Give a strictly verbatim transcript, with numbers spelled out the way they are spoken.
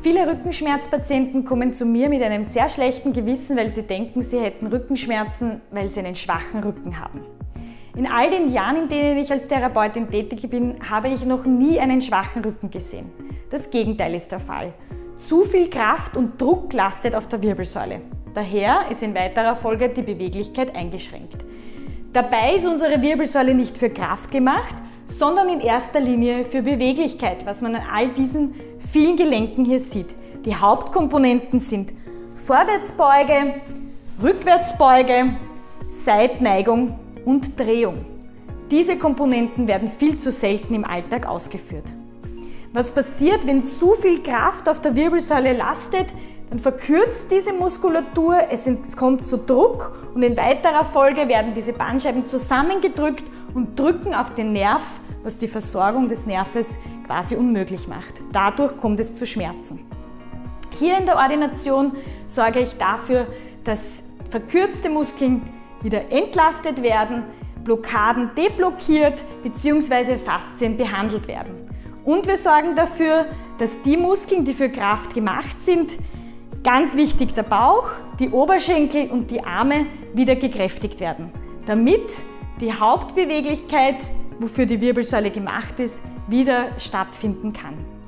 Viele Rückenschmerzpatienten kommen zu mir mit einem sehr schlechten Gewissen, weil sie denken, sie hätten Rückenschmerzen, weil sie einen schwachen Rücken haben. In all den Jahren, in denen ich als Therapeutin tätig bin, habe ich noch nie einen schwachen Rücken gesehen. Das Gegenteil ist der Fall. Zu viel Kraft und Druck lastet auf der Wirbelsäule. Daher ist in weiterer Folge die Beweglichkeit eingeschränkt. Dabei ist unsere Wirbelsäule nicht für Kraft gemacht, sondern in erster Linie für Beweglichkeit, was man an all diesen vielen Gelenken hier sieht. Die Hauptkomponenten sind Vorwärtsbeuge, Rückwärtsbeuge, Seitneigung und Drehung. Diese Komponenten werden viel zu selten im Alltag ausgeführt. Was passiert, wenn zu viel Kraft auf der Wirbelsäule lastet? Dann verkürzt diese Muskulatur, es kommt zu Druck und in weiterer Folge werden diese Bandscheiben zusammengedrückt und drücken auf den Nerv, was die Versorgung des Nerves quasi unmöglich macht. Dadurch kommt es zu Schmerzen. Hier in der Ordination sorge ich dafür, dass verkürzte Muskeln wieder entlastet werden, Blockaden deblockiert bzw. Faszien behandelt werden. Und wir sorgen dafür, dass die Muskeln, die für Kraft gemacht sind, ganz wichtig der Bauch, die Oberschenkel und die Arme wieder gekräftigt werden, damit die Hauptbeweglichkeit, wofür die Wirbelsäule gemacht ist, wieder stattfinden kann.